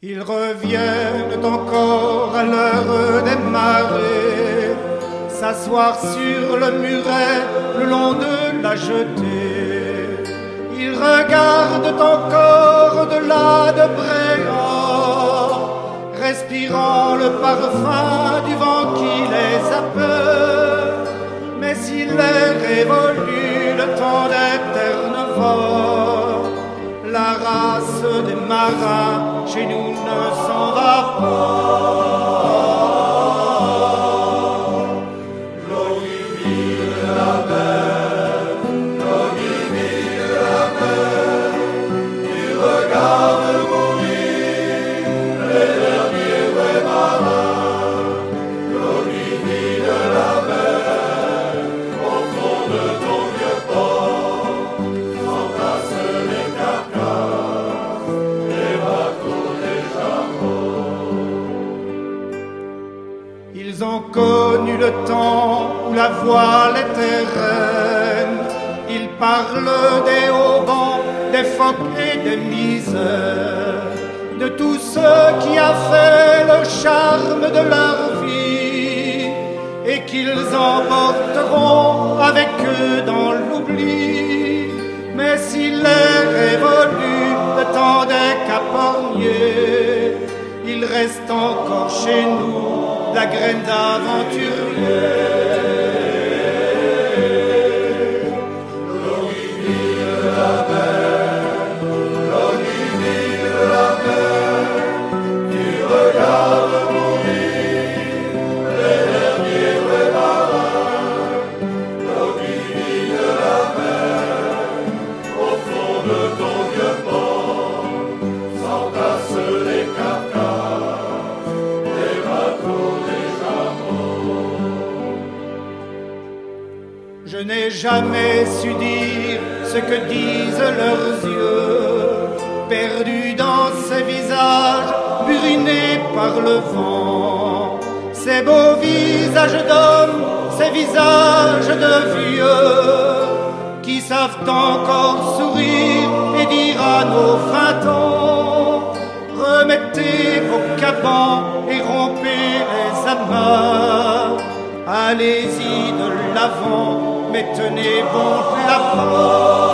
Ils reviennent encore à l'heure des marées, s'asseoir sur le muret le long de la jetée. Ils regardent encore au-delà de Bréant, respirant le parfum du vent qui les apeure. Mais s'il est révolu le temps des ternes forts, la race des marins chez nous ne s'en va pas. L'olivie de la mer, l'olivie de la mer, tu regardes mourir les derniers vrais marins. L'olivie de la mer, au fond de ton vieux port, s'entassent les carcasses, les bateaux des chameaux. Ils ont connu le temps où la voile était reine. Ils parlent des haubans, des phoques et des misères, de tout ce qui a fait le charme de leur vie, et qu'ils emporteront avec eux dans l'oubli. Mais s'il est révolu le temps des caporniers, il reste encore chez nous la graine d'aventurier. L'olivie de la mer, l'olivie de la mer, tu regardes mourir les derniers vrais marins. L'olivie de la mer, au fond de ton vieux port, s'entassent les carcasses, les bateaux des chameaux. Je n'ai jamais su dire ce que disent leurs yeux, perdus dans ces visages burinés par le vent. Ces beaux visages d'hommes, ces visages de vieux, qui savent encore sourire et dire à nos 20 ans: remettez vos cabans et rompez les amarres. Allez-y de l'avant, mais tenez bon la barre.